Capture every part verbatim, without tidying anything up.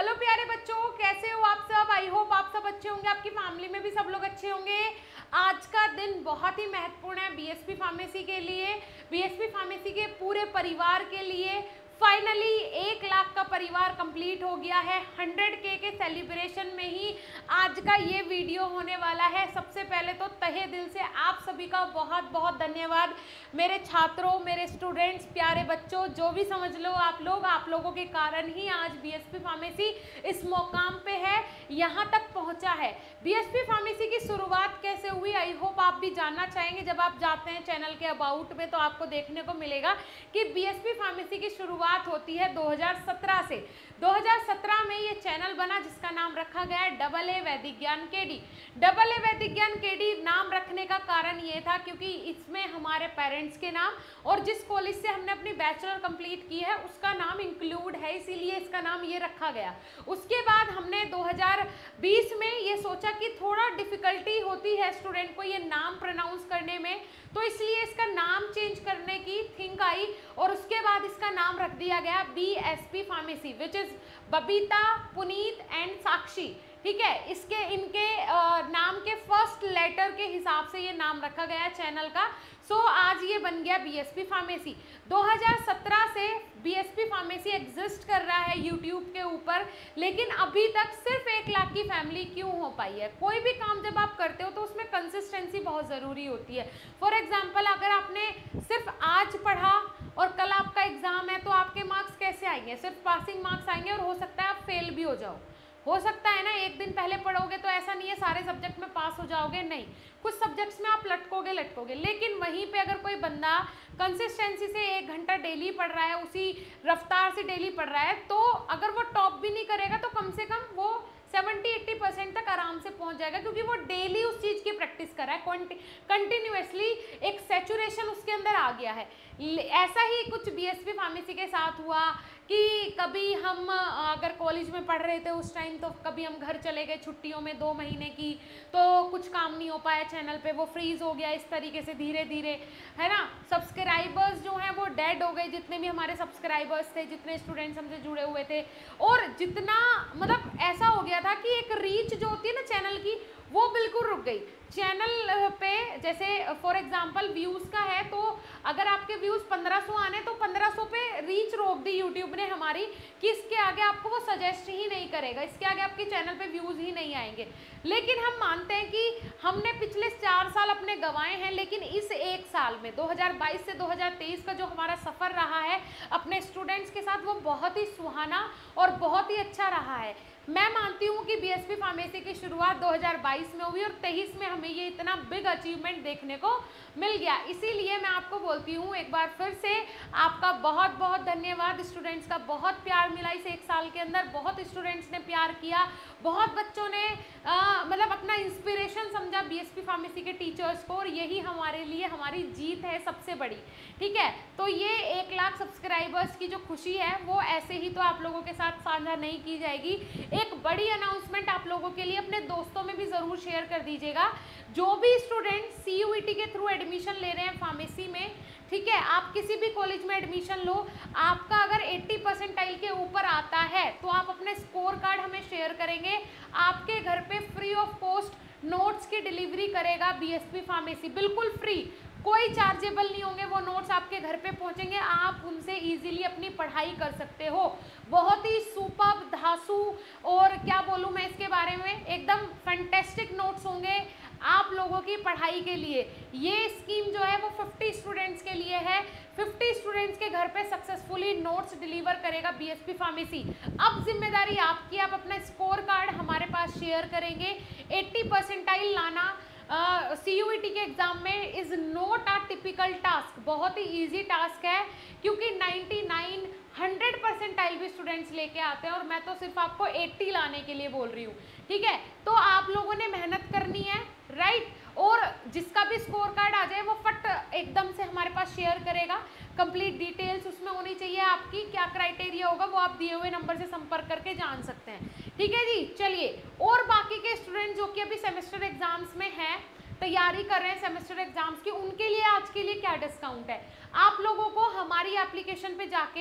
Hello प्यारे बच्चों, कैसे हो आप सब। आई होप आप सब अच्छे होंगे, आपकी फैमिली में भी सब लोग अच्छे होंगे। आज का दिन बहुत ही महत्वपूर्ण है बीएसपी फार्मेसी के लिए, बीएसपी फार्मेसी के पूरे परिवार के लिए। फाइनली एक लाख का परिवार कंप्लीट हो गया है। हंड्रेड के के सेलिब्रेशन में ही आज का ये वीडियो होने वाला है। सबसे पहले तो तहे दिल से आप सभी का बहुत बहुत धन्यवाद, मेरे छात्रों, मेरे स्टूडेंट्स, प्यारे बच्चों, जो भी समझ लो आप लोग, आप लोगों के कारण ही आज बीएसपी फार्मेसी इस मुकाम पे है, यहाँ तक पहुँचा है। बीएसपी फार्मेसी की शुरुआत कैसे हुई, आई होप आप भी जानना चाहेंगे। जब आप जाते हैं चैनल के अबाउट में तो आपको देखने को मिलेगा कि बीएसपी फार्मेसी की शुरुआत होती है दो हज़ार सत्रह से। दो हज़ार सत्रह में ये चैनल बना जिसका नाम रखा गया है डबल ए वैदिक ज्ञान केडी। डबल ए वैदिक ज्ञान केडी नाम रखने का कारण ये था क्योंकि इसमें हमारे पेरेंट्स के नाम और जिस कॉलेज से हमने अपनी बैचलर कंप्लीट की है उसका नाम इंक्लूड है, इसीलिए इसका नाम ये रखा गया। उसके बाद हमने दो हज़ार बीस में ये सोचा कि थोड़ा डिफिकल्टी होती है स्टूडेंट को ये नाम प्रोनाउंस करने में, तो इसलिए इसका नाम चेंज करने की थिंक आई और उसके बाद इसका नाम रख दिया गया BSP pharmacy, which is Babita, Puneet and Sakshi. ठीक है, इसके इनके आ, नाम के फर्स्ट लेटर के हिसाब से ये नाम रखा गया है चैनल का। सो so, आज ये बन गया बीएसपी फार्मेसी। दो हज़ार सत्रह से बीएसपी फार्मेसी एग्जिस्ट कर रहा है यूट्यूब के ऊपर, लेकिन अभी तक सिर्फ एक लाख की फैमिली क्यों हो पाई है। कोई भी काम जब आप करते हो तो उसमें कंसिस्टेंसी बहुत ज़रूरी होती है। फॉर एग्जाम्पल, अगर आपने सिर्फ आज पढ़ा और कल आपका एग्जाम है तो आपके मार्क्स कैसे आएंगे, सिर्फ पासिंग मार्क्स आएंगे और हो सकता है आप फेल भी हो जाओ। हो सकता है ना, एक दिन पहले पढ़ोगे तो ऐसा नहीं है सारे सब्जेक्ट में पास हो जाओगे, नहीं, कुछ सब्जेक्ट्स में आप लटकोगे लटकोगे लेकिन वहीं पे अगर कोई बंदा कंसिस्टेंसी से एक घंटा डेली पढ़ रहा है, उसी रफ्तार से डेली पढ़ रहा है, तो अगर वो टॉप भी नहीं करेगा तो कम से कम वो सेवेंटी एट्टी परसेंट तक आराम से पहुंच जाएगा, क्योंकि वो डेली उस चीज़ की प्रैक्टिस कर रहा है, कंटिन्यूसली एक सैचुरेशन उसके अंदर आ गया है। ऐसा ही कुछ बीएसपी फार्मेसी के साथ हुआ कि कभी हम अगर कॉलेज में पढ़ रहे थे उस टाइम, तो कभी हम घर चले गए छुट्टियों में दो महीने की, तो कुछ काम नहीं हो पाया चैनल पे, वो फ्रीज हो गया। इस तरीके से धीरे धीरे, है ना, सब्सक्राइबर्स जो हैं वो डेड हो गए, जितने भी हमारे सब्सक्राइबर्स थे, जितने स्टूडेंट्स हमसे जुड़े हुए थे, और जितना मतलब ऐसा हो गया था कि एक रीच जो होती है ना चैनल की, वो बिल्कुल रुक गई। चैनल पे जैसे फॉर एग्जांपल व्यूज़ का है, तो अगर आपके व्यूज़ पंद्रह सौ आने तो पंद्रह सौ पे रीच रोक दी यूट्यूब ने हमारी कि इसके आगे आपको वो सजेस्ट ही नहीं करेगा, इसके आगे आपके चैनल पे व्यूज़ ही नहीं आएंगे। लेकिन हम मानते हैं कि हमने पिछले चार साल अपने गंवाए हैं, लेकिन इस एक साल में दो हज़ार बाईस से दो हज़ार तेईस का जो हमारा सफ़र रहा है अपने स्टूडेंट्स के साथ, वो बहुत ही सुहाना और बहुत ही अच्छा रहा है। मैं मानती हूँ कि बीएसपी फार्मेसी की शुरुआत दो हज़ार बाईस में हुई और तेईस में हमें ये इतना बिग अचीवमेंट देखने को मिल गया। इसीलिए मैं आपको बोलती हूँ एक बार फिर से आपका बहुत बहुत धन्यवाद। स्टूडेंट्स का बहुत प्यार मिला इस एक साल के अंदर, बहुत स्टूडेंट्स ने प्यार किया, बहुत बच्चों ने मतलब अपना इंस्पिरेशन समझा बीएसपी फार्मेसी के टीचर्स को, और यही हमारे लिए हमारी जीत है सबसे बड़ी। ठीक है, तो ये एक लाख सब्सक्राइबर्स की जो खुशी है वो ऐसे ही तो आप लोगों के साथ साझा नहीं की जाएगी। एक बड़ी अनाउंसमेंट आप लोगों के लिए अपने दोस्तों में भी ज़रूर शेयर कर दीजिएगा। जो भी स्टूडेंट सीयूईटी के थ्रू एडमिशन ले रहे हैं फार्मेसी में, ठीक है, आप किसी भी कॉलेज में एडमिशन लो, आपका अगर अस्सी परसेंटाइल के ऊपर आता है तो आप अपने स्कोर कार्ड हमें शेयर करेंगे। आपके घर पे फ्री ऑफ कॉस्ट नोट्स की डिलीवरी करेगा बीएसपी फार्मेसी, बिल्कुल फ्री, कोई चार्जेबल नहीं होंगे, वो नोट्स आपके घर पे पहुंचेंगे, आप उनसे इजीली अपनी पढ़ाई कर सकते हो। बहुत ही सुपर्ब, धांसू, और क्या बोलूँ मैं इसके बारे में, एकदम फैंटेस्टिक नोट्स होंगे आप लोगों की पढ़ाई के लिए। ये स्कीम जो है वो पचास स्टूडेंट्स के लिए है, पचास स्टूडेंट्स के घर पे सक्सेसफुली नोट्स डिलीवर करेगा बीएसपी फार्मेसी। अब जिम्मेदारी आपकी, आप अपना स्कोर कार्ड हमारे पास शेयर करेंगे। अस्सी परसेंटाइल लाना सीयूईटी uh, के एग्जाम में is not a typical task, बहुत ही इजी टास्क है, क्योंकि निन्यानवे हंड्रेड परसेंटाइल भी स्टूडेंट्स लेके आते हैं और मैं तो सिर्फ आपको अस्सी लाने के लिए बोल रही हूँ। ठीक है, तो आप लोगों ने मेहनत करनी है, राइट, और जिसका भी स्कोर कार्ड आ जाए वो फट एकदम से हमारे पास शेयर करेगा। कंप्लीट डिटेल्स उसमें होनी चाहिए आपकी, क्या क्राइटेरिया होगा वो आप दिए हुए नंबर से संपर्क करके जान सकते हैं। ठीक है जी, चलिए, और बाकी के स्टूडेंट जो कि अभी सेमेस्टर एग्जाम्स में हैं, तैयारी कर रहे हैं सेमेस्टर एग्जाम्स की, उनके लिए आज के लिए क्या डिस्काउंट है। आप लोगों को हमारी एप्लीकेशन पे जाके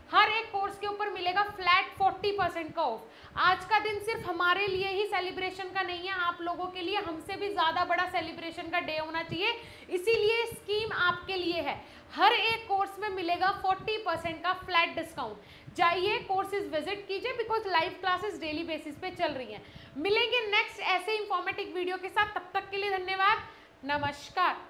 हर एक कोर्स के ऊपर मिलेगा फ्लैट फोर्टी परसेंट का ऑफ। आज का दिन सिर्फ हमारे लिए ही सेलिब्रेशन का नहीं है, आप लोगों के लिए हमसे भी ज़्यादा बड़ा सेलिब्रेशन का डे होना चाहिए, इसीलिए स्कीम आपके लिए है। हर एक कोर्स में मिलेगा फोर्टी परसेंट का फ्लैट डिस्काउंट। जाइए कोर्सेज विजिट कीजिए, because live classes daily basis पे चल रही हैं। मिलेंगे नेक्स्ट ऐसे इंफॉर्मेटिव वीडियो के साथ, तब तक के लिए धन्यवाद, नमस्कार।